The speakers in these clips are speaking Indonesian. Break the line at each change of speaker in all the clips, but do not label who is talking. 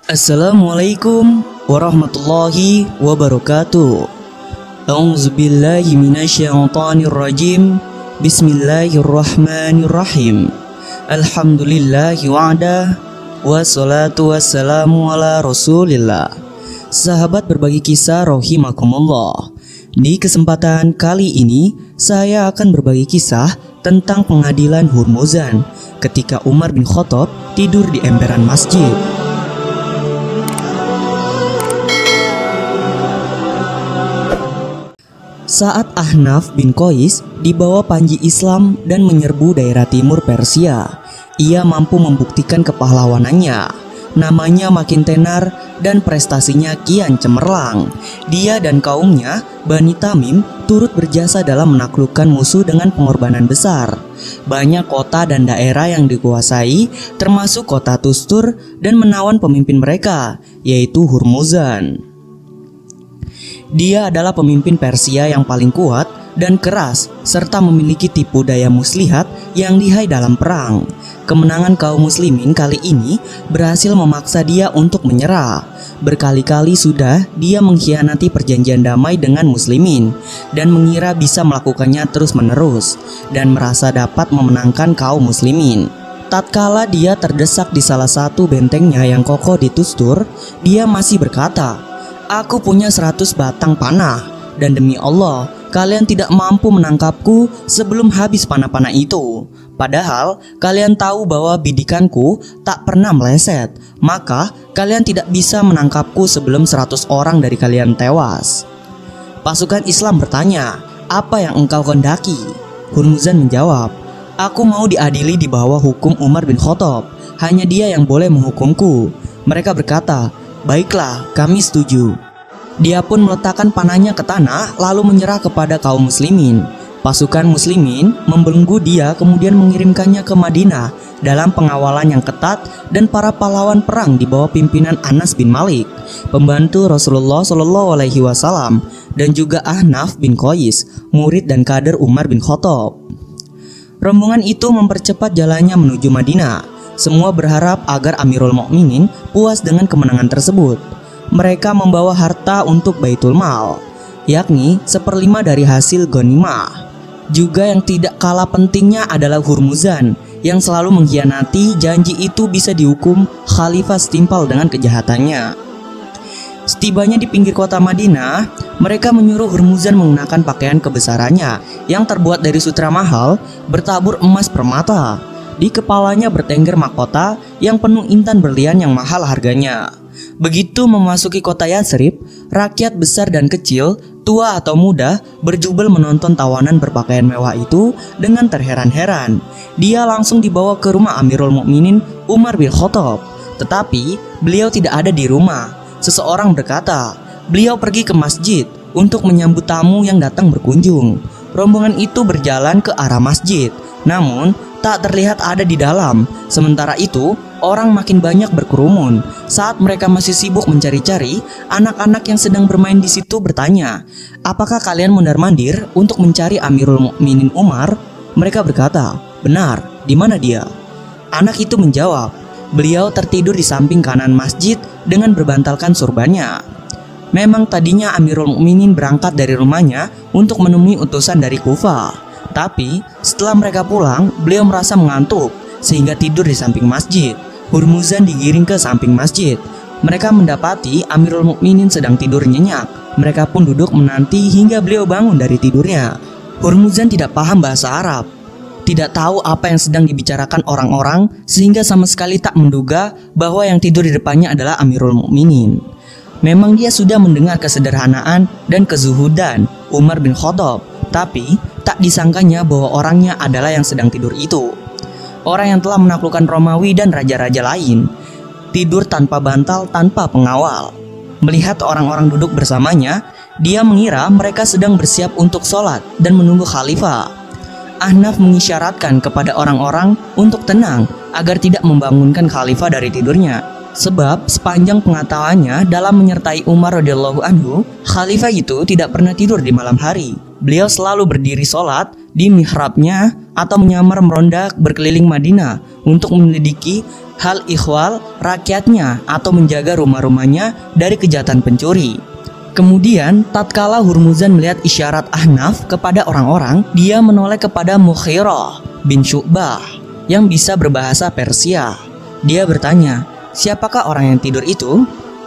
Assalamualaikum warahmatullahi wabarakatuh. A'udzubillahi minasyaitonirrajim. Bismillahirrahmanirrahim. Alhamdulillahi wa'ada. Wassalatu wassalamu ala rasulillah. Sahabat berbagi kisah rahimakumullah. Di kesempatan kali ini saya akan berbagi kisah tentang pengadilan Hurmuzan ketika Umar bin Khattab tidur di emperan masjid. Saat Ahnaf bin Qais dibawa panji Islam dan menyerbu daerah timur Persia, ia mampu membuktikan kepahlawanannya. Namanya makin tenar dan prestasinya kian cemerlang. Dia dan kaumnya, Bani Tamim, turut berjasa dalam menaklukkan musuh dengan pengorbanan besar. Banyak kota dan daerah yang dikuasai, termasuk kota Tustur, dan menawan pemimpin mereka, yaitu Hurmuzan. Dia adalah pemimpin Persia yang paling kuat dan keras, serta memiliki tipu daya muslihat yang lihai dalam perang. Kemenangan kaum muslimin kali ini berhasil memaksa dia untuk menyerah. Berkali-kali sudah dia mengkhianati perjanjian damai dengan muslimin dan mengira bisa melakukannya terus-menerus dan merasa dapat memenangkan kaum muslimin. Tatkala dia terdesak di salah satu bentengnya yang kokoh di Tustur, dia masih berkata, "Aku punya 100 batang panah, dan demi Allah, kalian tidak mampu menangkapku sebelum habis panah-panah itu. Padahal kalian tahu bahwa bidikanku tak pernah meleset, maka kalian tidak bisa menangkapku sebelum 100 orang dari kalian tewas." Pasukan Islam bertanya, "Apa yang engkau kehendaki?" Hurmuzan menjawab, "Aku mau diadili di bawah hukum Umar bin Khattab. Hanya dia yang boleh menghukumku." Mereka berkata, "Baiklah, kami setuju." Dia pun meletakkan panahnya ke tanah lalu menyerah kepada kaum muslimin. Pasukan muslimin membelenggu dia kemudian mengirimkannya ke Madinah dalam pengawalan yang ketat dan para pahlawan perang di bawah pimpinan Anas bin Malik, pembantu Rasulullah SAW, dan juga Ahnaf bin Qais, murid dan kader Umar bin Khattab. Rombongan itu mempercepat jalannya menuju Madinah. Semua berharap agar Amirul Mukminin puas dengan kemenangan tersebut. Mereka membawa harta untuk Baitul Mal, yakni 1/5 dari hasil ghanimah. Juga yang tidak kalah pentingnya adalah Hurmuzan yang selalu mengkhianati janji itu bisa dihukum khalifah setimpal dengan kejahatannya. Setibanya di pinggir kota Madinah, mereka menyuruh Hurmuzan menggunakan pakaian kebesarannya yang terbuat dari sutra mahal bertabur emas permata. Di kepalanya bertengger mahkota yang penuh intan berlian yang mahal harganya. Begitu memasuki kota Yatsrib, rakyat besar dan kecil, tua atau muda, berjubel menonton tawanan berpakaian mewah itu dengan terheran-heran. Dia langsung dibawa ke rumah Amirul Mukminin Umar bin Khattab. Tetapi beliau tidak ada di rumah. Seseorang berkata, beliau pergi ke masjid untuk menyambut tamu yang datang berkunjung. Rombongan itu berjalan ke arah masjid, namun tak terlihat ada di dalam. Sementara itu, orang makin banyak berkerumun. Saat mereka masih sibuk mencari-cari, anak-anak yang sedang bermain di situ bertanya, "Apakah kalian mondar-mandir untuk mencari Amirul Mukminin Umar?" Mereka berkata, "Benar, di mana dia?" Anak itu menjawab, "Beliau tertidur di samping kanan masjid dengan berbantalkan surbannya." Memang tadinya Amirul Mukminin berangkat dari rumahnya untuk menemui utusan dari Kufah. Tapi setelah mereka pulang, beliau merasa mengantuk sehingga tidur di samping masjid. Hurmuzan digiring ke samping masjid. Mereka mendapati Amirul Mukminin sedang tidur nyenyak. Mereka pun duduk menanti hingga beliau bangun dari tidurnya. Hurmuzan tidak paham bahasa Arab, tidak tahu apa yang sedang dibicarakan orang-orang, sehingga sama sekali tak menduga bahwa yang tidur di depannya adalah Amirul Mukminin. Memang dia sudah mendengar kesederhanaan dan kezuhudan Umar bin Khattab, tapi tak disangkanya bahwa orangnya adalah yang sedang tidur itu. Orang yang telah menaklukkan Romawi dan raja-raja lain. Tidur tanpa bantal, tanpa pengawal. Melihat orang-orang duduk bersamanya, dia mengira mereka sedang bersiap untuk sholat dan menunggu khalifah. Ahnaf mengisyaratkan kepada orang-orang untuk tenang agar tidak membangunkan khalifah dari tidurnya. Sebab sepanjang pengetahuannya dalam menyertai Umar radhiyallahu anhu, khalifah itu tidak pernah tidur di malam hari. Beliau selalu berdiri sholat di mihrabnya atau menyamar meronda berkeliling Madinah untuk menyelidiki hal ikhwal rakyatnya atau menjaga rumah-rumahnya dari kejahatan pencuri. Kemudian tatkala Hurmuzan melihat isyarat Ahnaf kepada orang-orang, dia menoleh kepada Mughirah bin Syu'bah yang bisa berbahasa Persia. Dia bertanya, "Siapakah orang yang tidur itu?"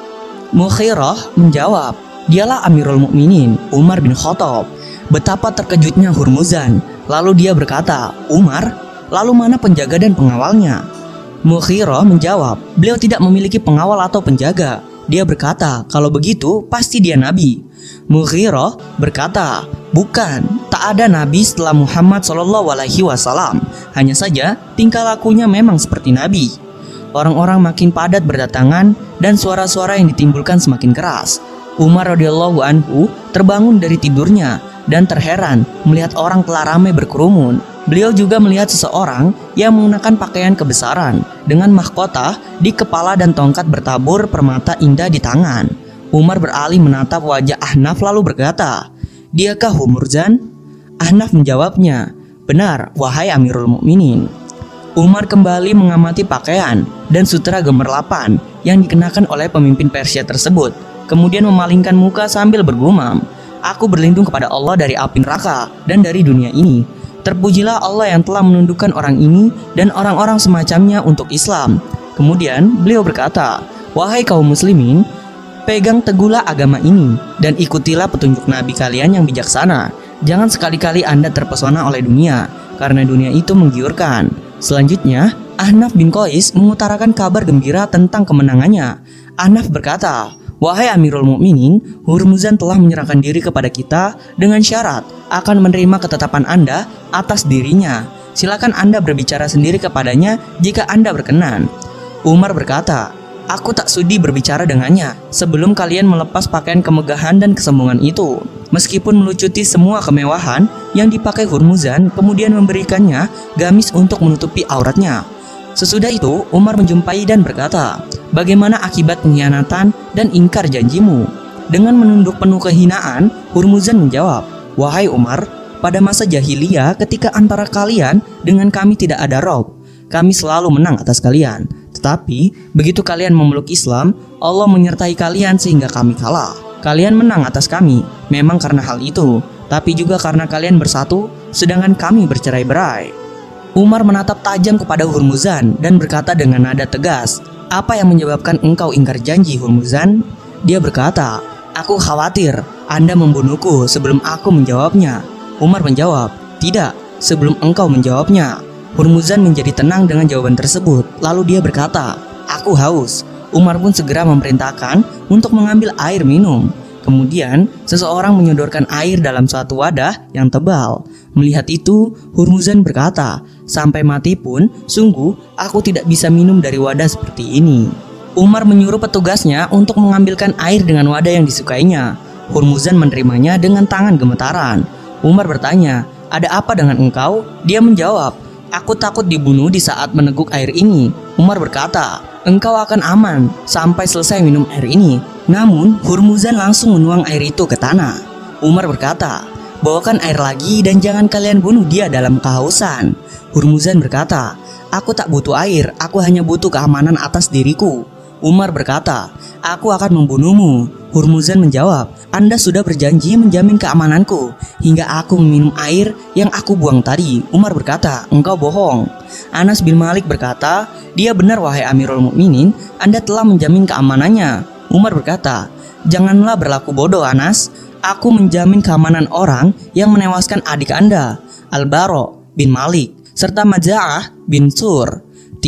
Mughirah menjawab, "Dialah Amirul Mukminin Umar bin Khattab." Betapa terkejutnya Hurmuzan. Lalu dia berkata, "Umar, lalu mana penjaga dan pengawalnya?" Mughirah menjawab, "Beliau tidak memiliki pengawal atau penjaga." Dia berkata, "Kalau begitu pasti dia nabi." Mughirah berkata, "Bukan, tak ada nabi setelah Muhammad SAW. Hanya saja tingkah lakunya memang seperti nabi." Orang-orang makin padat berdatangan dan suara-suara yang ditimbulkan semakin keras. Umar radhiyallahu anhu terbangun dari tidurnya dan terheran melihat orang telah ramai berkerumun. Beliau juga melihat seseorang yang mengenakan pakaian kebesaran dengan mahkota di kepala dan tongkat bertabur permata indah di tangan. Umar beralih menatap wajah Ahnaf lalu berkata, "Diakah Hurmuzan?" Ahnaf menjawabnya, "Benar, wahai Amirul Mukminin." Umar kembali mengamati pakaian dan sutera gemerlapan yang dikenakan oleh pemimpin Persia tersebut, kemudian memalingkan muka sambil bergumam, "Aku berlindung kepada Allah dari api neraka dan dari dunia ini. Terpujilah Allah yang telah menundukkan orang ini dan orang-orang semacamnya untuk Islam." Kemudian beliau berkata, "Wahai kaum muslimin, pegang teguhlah agama ini dan ikutilah petunjuk Nabi kalian yang bijaksana. Jangan sekali-kali Anda terpesona oleh dunia, karena dunia itu menggiurkan." Selanjutnya, Ahnaf bin Qais mengutarakan kabar gembira tentang kemenangannya. Ahnaf berkata, "Wahai Amirul Mukminin, Hurmuzan telah menyerahkan diri kepada kita dengan syarat akan menerima ketetapan Anda atas dirinya. Silakan Anda berbicara sendiri kepadanya jika Anda berkenan." Umar berkata, "Aku tak sudi berbicara dengannya sebelum kalian melepas pakaian kemegahan dan kesombongan itu." Meskipun melucuti semua kemewahan yang dipakai Hurmuzan, kemudian memberikannya gamis untuk menutupi auratnya. Sesudah itu, Umar menjumpai dan berkata, "Bagaimana akibat pengkhianatan dan ingkar janjimu?" Dengan menunduk penuh kehinaan, Hurmuzan menjawab, "Wahai Umar, pada masa jahiliyah ketika antara kalian dengan kami tidak ada rob, kami selalu menang atas kalian. Tetapi begitu kalian memeluk Islam, Allah menyertai kalian sehingga kami kalah. Kalian menang atas kami, memang karena hal itu, tapi juga karena kalian bersatu, sedangkan kami bercerai-berai." Umar menatap tajam kepada Hurmuzan dan berkata dengan nada tegas, "Apa yang menyebabkan engkau ingkar janji, Hurmuzan?" Dia berkata, "Aku khawatir Anda membunuhku sebelum aku menjawabnya." Umar menjawab, "Tidak, sebelum engkau menjawabnya." Hurmuzan menjadi tenang dengan jawaban tersebut. Lalu dia berkata, "Aku haus." Umar pun segera memerintahkan untuk mengambil air minum. Kemudian seseorang menyodorkan air dalam suatu wadah yang tebal. Melihat itu, Hurmuzan berkata, "Sampai mati pun, sungguh aku tidak bisa minum dari wadah seperti ini." Umar menyuruh petugasnya untuk mengambilkan air dengan wadah yang disukainya. Hurmuzan menerimanya dengan tangan gemetaran. Umar bertanya, "Ada apa dengan engkau?" Dia menjawab, "Aku takut dibunuh di saat meneguk air ini." Umar berkata, "Engkau akan aman sampai selesai minum air ini." Namun Hurmuzan langsung menuang air itu ke tanah. Umar berkata, "Bawakan air lagi dan jangan kalian bunuh dia dalam kehausan." Hurmuzan berkata, "Aku tak butuh air, aku hanya butuh keamanan atas diriku." Umar berkata, "Aku akan membunuhmu." Hurmuzan menjawab, "Anda sudah berjanji menjamin keamananku hingga aku meminum air yang aku buang tadi." Umar berkata, "Engkau bohong." Anas bin Malik berkata, "Dia benar wahai Amirul Mukminin, Anda telah menjamin keamanannya." Umar berkata, "Janganlah berlaku bodoh Anas. Aku menjamin keamanan orang yang menewaskan adik Anda, Al-Bara bin Malik, serta Maja'ah bin Sur."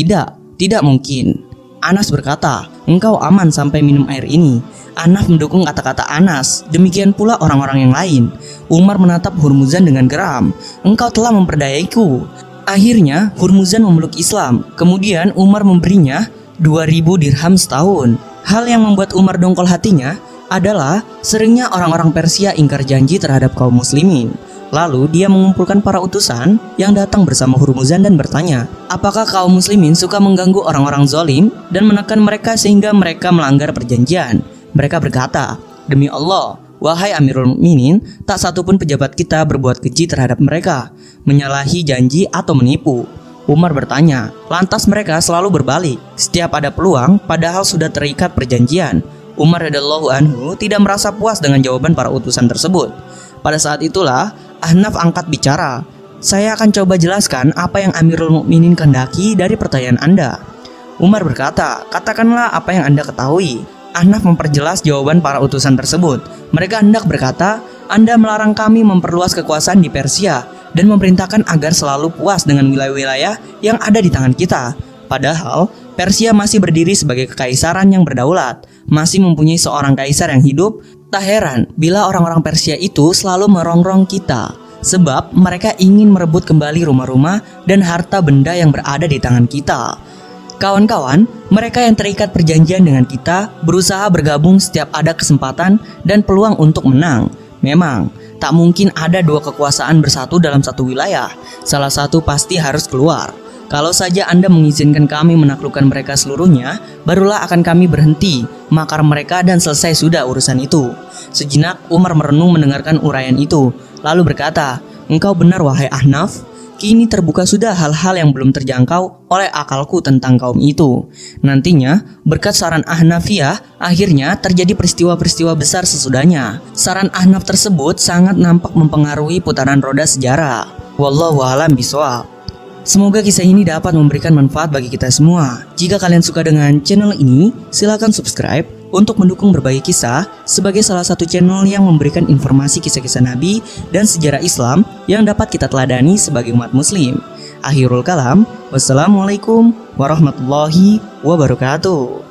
Tidak mungkin." Anas berkata, "Engkau aman sampai minum air ini." Anas mendukung kata-kata Anas. Demikian pula orang-orang yang lain. Umar menatap Hurmuzan dengan geram. "Engkau telah memperdayaiku." Akhirnya Hurmuzan memeluk Islam. Kemudian Umar memberinya 2000 dirham setahun. Hal yang membuat Umar dongkol hatinya adalah seringnya orang-orang Persia ingkar janji terhadap kaum muslimin. Lalu dia mengumpulkan para utusan yang datang bersama Hurmuzan dan bertanya, apakah kaum muslimin suka mengganggu orang-orang zalim dan menekan mereka sehingga mereka melanggar perjanjian. Mereka berkata, "Demi Allah, wahai Amirul Mukminin, tak satupun pejabat kita berbuat keji terhadap mereka, menyalahi janji atau menipu." Umar bertanya, lantas mereka selalu berbalik setiap ada peluang padahal sudah terikat perjanjian. Umar radhiyallahu anhu tidak merasa puas dengan jawaban para utusan tersebut. Pada saat itulah Ahnaf angkat bicara. Saya akan coba jelaskan apa yang Amirul Mukminin kehendaki dari pertanyaan Anda. Umar berkata, katakanlah apa yang Anda ketahui. Ahnaf memperjelas jawaban para utusan tersebut. Mereka hendak berkata, Anda melarang kami memperluas kekuasaan di Persia dan memerintahkan agar selalu puas dengan wilayah-wilayah yang ada di tangan kita. Padahal Persia masih berdiri sebagai kekaisaran yang berdaulat, masih mempunyai seorang kaisar yang hidup. Tak heran bila orang-orang Persia itu selalu merongrong kita, sebab mereka ingin merebut kembali rumah-rumah dan harta benda yang berada di tangan kita. Kawan-kawan, mereka yang terikat perjanjian dengan kita berusaha bergabung setiap ada kesempatan dan peluang untuk menang. Memang, tak mungkin ada dua kekuasaan bersatu dalam satu wilayah. Salah satu pasti harus keluar. Kalau saja Anda mengizinkan kami menaklukkan mereka seluruhnya, barulah akan kami berhenti makar mereka dan selesai sudah urusan itu. Sejenak Umar merenung mendengarkan uraian itu, lalu berkata, engkau benar wahai Ahnaf. Kini terbuka sudah hal-hal yang belum terjangkau oleh akalku tentang kaum itu. Nantinya, berkat saran Ahnafiyah, akhirnya terjadi peristiwa-peristiwa besar sesudahnya. Saran Ahnaf tersebut sangat nampak mempengaruhi putaran roda sejarah. Wallahu a'lam bishawab. Semoga kisah ini dapat memberikan manfaat bagi kita semua. Jika kalian suka dengan channel ini, silakan subscribe untuk mendukung berbagai kisah sebagai salah satu channel yang memberikan informasi kisah-kisah Nabi dan sejarah Islam yang dapat kita teladani sebagai umat muslim. Akhirul kalam, wassalamualaikum warahmatullahi wabarakatuh.